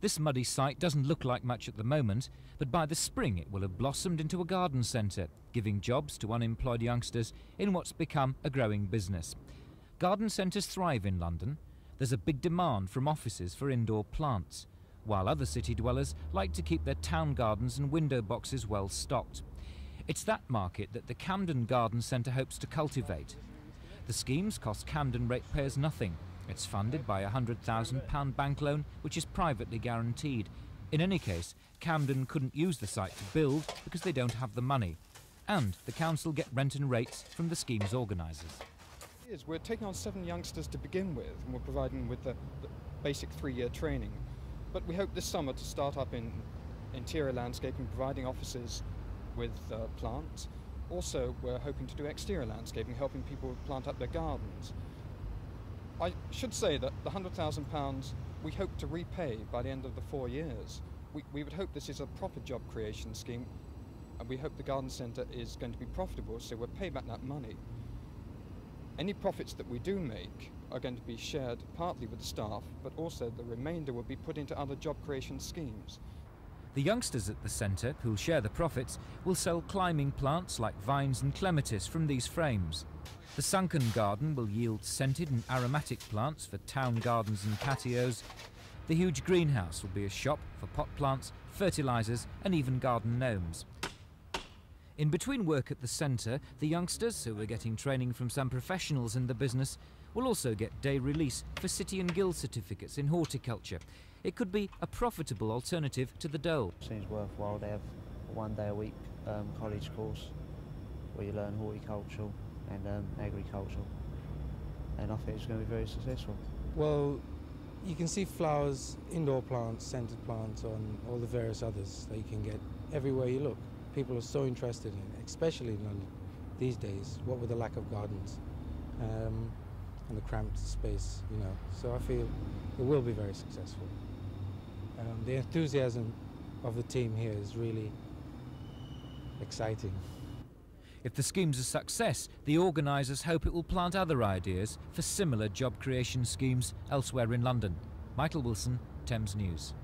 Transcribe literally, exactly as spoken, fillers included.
This muddy site doesn't look like much at the moment, but by the spring it will have blossomed into a garden centre, giving jobs to unemployed youngsters in what's become a growing business. Garden centres thrive in London. There's a big demand from offices for indoor plants, while other city dwellers like to keep their town gardens and window boxes well stocked. It's that market that the Camden Garden Centre hopes to cultivate. The schemes cost Camden ratepayers nothing. It's funded by a one hundred thousand pound bank loan, which is privately guaranteed. In any case, Camden couldn't use the site to build because they don't have the money. And the council get rent and rates from the scheme's organisers. We're taking on seven youngsters to begin with, and we're providing them with the, the basic three-year training. But we hope this summer to start up in interior landscaping, providing offices with uh, plants. Also, we're hoping to do exterior landscaping, helping people plant up their gardens. I should say that the one hundred thousand pounds we hope to repay by the end of the four years. We, we would hope this is a proper job creation scheme, and we hope the garden centre is going to be profitable, so we'll pay back that money. Any profits that we do make are going to be shared partly with the staff, but also the remainder will be put into other job creation schemes. The youngsters at the centre, who'll share the profits, will sell climbing plants like vines and clematis from these frames. The sunken garden will yield scented and aromatic plants for town gardens and patios. The huge greenhouse will be a shop for pot plants, fertilisers and even garden gnomes. In between work at the centre, the youngsters, who are getting training from some professionals in the business, will also get day release for city and guild certificates in horticulture. It could be a profitable alternative to the dole. Seems worthwhile. They have a one day a week um, college course where you learn horticultural and um, agricultural, and I think it's going to be very successful. Well, you can see flowers, indoor plants, scented plants, on all the various others that you can get everywhere you look. People are so interested in it, especially in London these days, what with the lack of gardens um, and the cramped space, you know. So I feel it will be very successful. Um, the enthusiasm of the team here is really exciting. If the scheme's a success, the organisers hope it will plant other ideas for similar job creation schemes elsewhere in London. Michael Wilson, Thames News.